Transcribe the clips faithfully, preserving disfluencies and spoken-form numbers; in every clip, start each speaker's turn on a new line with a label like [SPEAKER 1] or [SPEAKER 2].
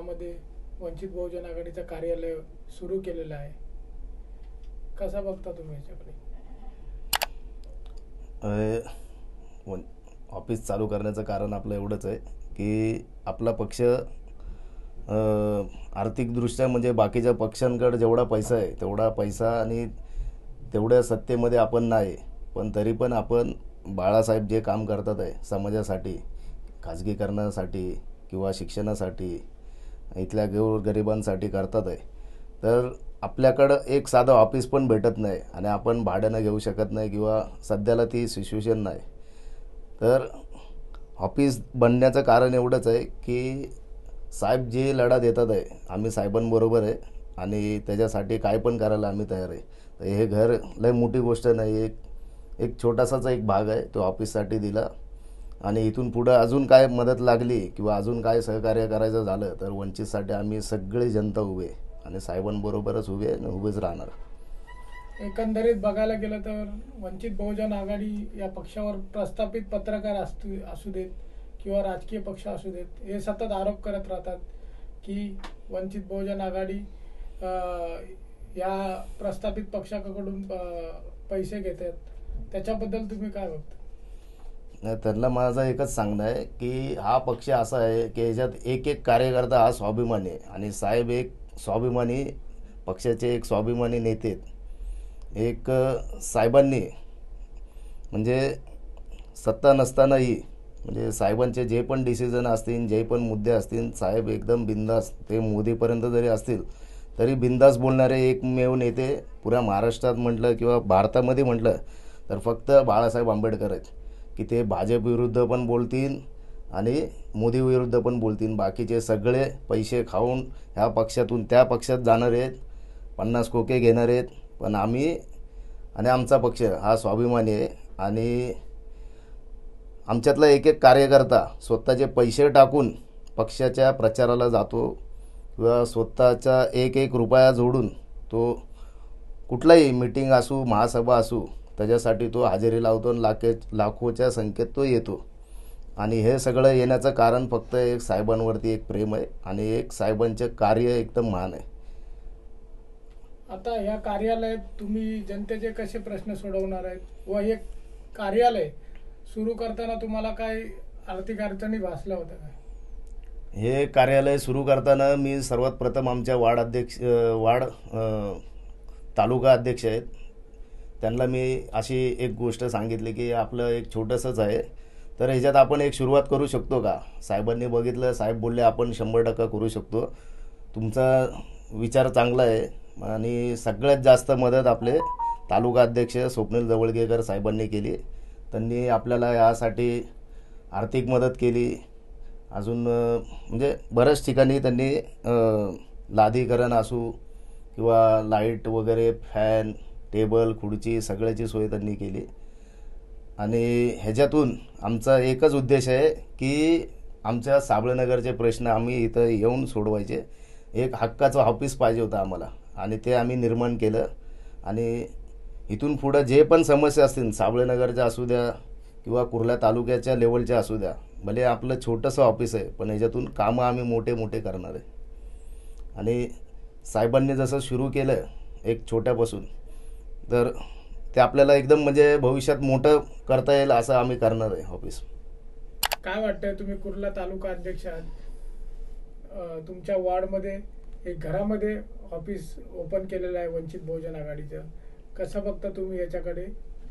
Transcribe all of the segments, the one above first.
[SPEAKER 1] घरामध्ये वंचित बहुजन आघाडीचं कार्यालय सुरू केलेलं आहे, कसा बघता तुम्ही याच्याकडे?
[SPEAKER 2] ऑफिस चालू करण्याचं कारण आपलं एवढंच आहे की आपला पक्ष आर्थिकदृष्ट्या म्हणजे बाकीच्या पक्षांकडे जेवढा पैसा आहे तेवढा पैसा आणि तेवढ्या सत्तेमध्ये आपण नाही, पण तरी पण आपण बाळासाहेब जे काम करतात आहे समाजासाठी, खाजगीकरणासाठी किंवा शिक्षणासाठी, इथल्या गोरगरिबांसाठी करतात आहे, तर आपल्याकडं एक साधं ऑफिस पण भेटत नाही आणि आपण भाड्यानं घेऊ शकत नाही किंवा सध्याला ती सिच्युएशन नाही. तर ऑफिस बनण्याचं कारण एवढंच आहे की साहेब जे लढा देतात आहे आम्ही साहेबांबरोबर आहे आणि त्याच्यासाठी काय पण करायला आम्ही तयार आहे. तर हे घर लय मोठी गोष्ट नाही, एक एक छोटासाच एक भाग आहे तो ऑफिससाठी दिला आणि इथून पुढं अजून काय मदत लागली किंवा अजून काय सहकार्य करायचं झालं तर वंचितसाठी आम्ही सगळी जनता उभे आणि साहेबांबरोबरच उभे आणि उभेच राहणार.
[SPEAKER 1] एकंदरीत बघायला गेलं तर वंचित बहुजन आघाडी या पक्षावर प्रस्थापित पत्रकार असू असू देत किंवा राजकीय पक्ष असू देत, हे सतत आरोप करत राहतात की वंचित बहुजन आघाडी या प्रस्थापित पक्षाकडून पैसे घेतात. त्याच्याबद्दल तुम्ही काय बघता?
[SPEAKER 2] त्यांना माझं एकच सांगणं आहे की हा पक्ष असा आहे की याच्यात एक एक कार्यकर्ता हा स्वाभिमानी आहे आणि साहेब एक स्वाभिमानी पक्षाचे एक स्वाभिमानी नेते. एक साहेबांनी म्हणजे सत्ता नसतानाही म्हणजे साहेबांचे जे पण डिसिजन असतील, जे पण मुद्दे असतील, साहेब एकदम बिंदास, ते मोदीपर्यंत जरी असतील तरी बिंदास बोलणारे एकमेव नेते पुऱ्या महाराष्ट्रात म्हटलं किंवा भारतामध्ये म्हटलं तर फक्त बाळासाहेब आंबेडकर आहेत की ते भाजप विरुद्ध पण बोलतील आणि मोदी विरुद्ध पण बोलतील. बाकीचे सगळे पैसे खाऊन ह्या पक्षातून त्या पक्षात जाणार आहेत, पन्नास खोके घेणार आहेत, पण आम्ही आणि आमचा पक्ष हा स्वाभिमानी आहे आणि आमच्यातला एक एक कार्यकर्ता स्वतःचे पैसे टाकून पक्षाच्या प्रचाराला जातो किंवा स्वतःचा एक एक रुपया जोडून तो कुठलाही मीटिंग असू, महासभा असू, त्याच्यासाठी तो हजेरी लावतो आणि लाखे लाखोच्या संख्येत तो येतो. आणि हे सगळं येण्याचं कारण फक्त एक साहेबांवरती एक प्रेम आहे आणि एक साहेबांचे कार्य एकदम महान आहे.
[SPEAKER 1] आता या कार्यालयात तुम्ही जनतेचे कसे प्रश्न सोडवणार आहेत व हे कार्यालय सुरू करताना तुम्हाला काय आर्थिक अडचणी भासल्या होत्या का?
[SPEAKER 2] हे कार्यालय सुरू करताना मी सर्वात प्रथम आमच्या वार्ड अध्यक्ष वार्ड तालुका अध्यक्ष आहेत त्यांना मी अशी एक गोष्ट सांगितली की आपलं एक छोटंसंच आहे, तर ह्याच्यात आपण एक सुरुवात करू शकतो का? साहेबांनी बघितलं, साहेब बोलले आपण शंभर टक्का करू शकतो, तुमचा विचार चांगला आहे. आणि सगळ्यात जास्त मदत आपले तालुका अध्यक्ष स्वप्नील जवळगेकर साहेबांनी केली. त्यांनी आपल्याला यासाठी आर्थिक मदत केली. अजून म्हणजे बऱ्याच ठिकाणी त्यांनी लादीकरण असू किंवा लाईट वगैरे, फॅन, टेबल, खुर्ची सगळ्याची सोय त्यांनी केली. आणि ह्याच्यातून आमचा एकच उद्देश आहे की आमच्या साबळेनगरचे प्रश्न आम्ही इथं येऊन सोडवायचे. एक हक्काचं ऑफिस पाहिजे होतं आम्हाला आणि ते आम्ही निर्माण केलं. आणि इथून पुढं जे पण समस्या असतील साबळेनगरच्या असू द्या किंवा कुर्ला तालुक्याच्या लेवलच्या असू द्या, भले आपलं छोटंसं ऑफिस आहे पण ह्याच्यातून कामं आम्ही मोठे मोठे करणार आहे. आणि साहेबांनी जसं सुरू केलं एक छोट्यापासून, तर ते आपल्याला एकदम म्हणजे भविष्यात मोठं करता येईल असं आम्ही करणार आहे ऑफिस.
[SPEAKER 1] काय वाटतंय, तुम्ही कुर्ला तालुका अध्यक्ष आहात, तुमच्या वार्डमध्ये एक घरामध्ये ऑफिस ओपन केलेलं आहे वंचित बहुजन आघाडीचं, कसं बघता तुम्ही याच्याकडे?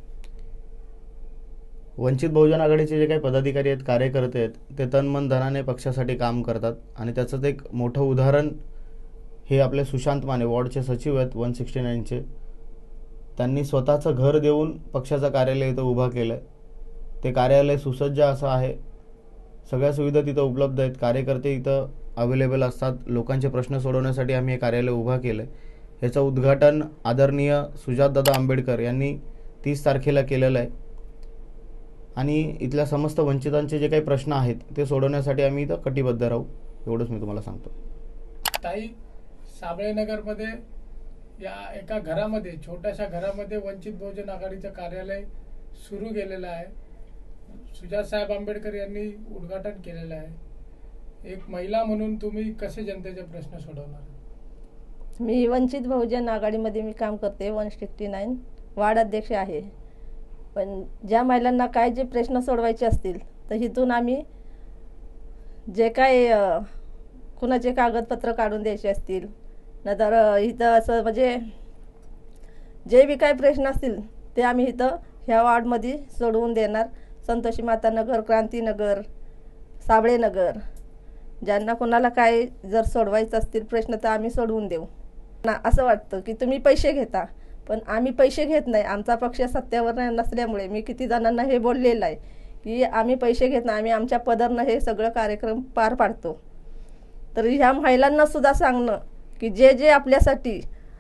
[SPEAKER 3] वंचित बहुजन आघाडीचे जे काही पदाधिकारी आहेत, कार्यकर्ते आहेत, ते तन मन धनाने पक्षासाठी काम करतात आणि त्याचं एक मोठं उदाहरण हे आपले सुशांत माने वॉर्डचे सचिव आहेत वन सिक्स्टी नाईनचे. त्यांनी स्वतःचं घर देऊन पक्षाचं कार्यालय इथं उभा केलं आहे. ते कार्यालय सुसज्ज असं आहे, सगळ्या सुविधा तिथं उपलब्ध आहेत, कार्यकर्ते इथं अवेलेबल असतात. लोकांचे प्रश्न सोडवण्यासाठी आम्ही हे कार्यालय उभा केलं आहे. ह्याचं उद्घाटन आदरणीय सुजातदादा आंबेडकर यांनी तीस तारखेला केलेलं आहे. आणि इथल्या समस्त वंचितांचे जे काही प्रश्न आहेत ते सोडवण्यासाठी आम्ही इथं कटिबद्ध राहू, एवढंच मी तुम्हाला सांगतो.
[SPEAKER 1] ताई, साबळेनगरमध्ये या एका घरामध्ये, छोट्याशा घरामध्ये वंचित बहुजन आघाडीचं कार्यालय सुरू केलेलं आहे. सुजात साहेब आंबेडकर यांनी उद्घाटन केलेलं आहे. एक महिला म्हणून तुम्ही कसे जनतेचे प्रश्न सोडवणार?
[SPEAKER 4] मी वंचित बहुजन आघाडीमध्ये मी काम करते, वन सिक्स्टी नाईन वार्ड अध्यक्ष आहे. पण ज्या महिलांना काय जे प्रश्न सोडवायचे असतील तर इथून आम्ही जे काय अ, कुणाचे कागदपत्र काढून द्यायचे असतील नंतर अ, इथं असं म्हणजे जे बी काय प्रश्न असतील ते आम्ही इथं ह्या वार्डमध्ये सोडवून देणार. संतोषी माता नगर, क्रांतीनगर, साबळेनगर, ज्यांना कोणाला काय जर सोडवायचं असतील प्रश्न तर आम्ही सोडवून देऊ ना. असं वाटतं की तुम्ही पैसे घेता, पण आम्ही पैसे घेत नाही. आमचा पक्ष सत्तेवर नसल्यामुळे मी किती जणांना हे बोललेलं आहे की आम्ही पैसे घेत नाही, आम्ही आमच्या पदरनं हे सगळं कार्यक्रम पार पाडतो. तर ह्या महिलांना सुद्धा सांगणं की जे जे आपल्यासाठी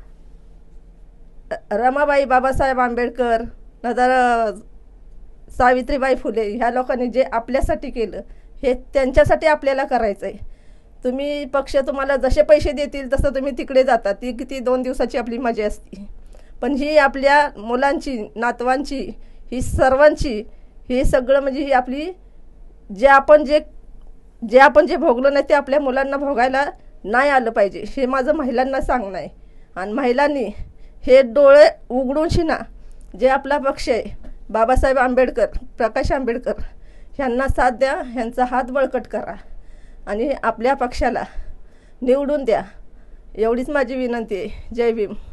[SPEAKER 4] रमाबाई बाबासाहेब आंबेडकर नंतर सावित्रीबाई फुले ह्या लोकांनी जे आपल्यासाठी केलं हे त्यांच्यासाठी आपल्याला करायचं आहे. तुम्ही पक्ष तुम्हाला जसे पैसे देतील तसं तुम्ही तिकडे जाता, ती किती दोन दिवसाची आपली मजा असते. पण ही आपल्या मुलांची, नातवांची, ही सर्वांची, हे सगळं म्हणजे ही आपली जे आपण जे जे आपण जे भोगलं नाही ते आपल्या मुलांना भोगायला नाही आलं पाहिजे, हे माझं महिलांना सांगणं आहे. आणि महिलांनी हे डोळे उघडून शिना जे आपला पक्ष आहे बाबासाहेब आंबेडकर, प्रकाश आंबेडकर ह्यांना साथ द्या, ह्यांचा हात बळकट करा आणि आपल्या पक्षाला निवडून द्या. एवढीच माझी विनंती आहे. जय भीम.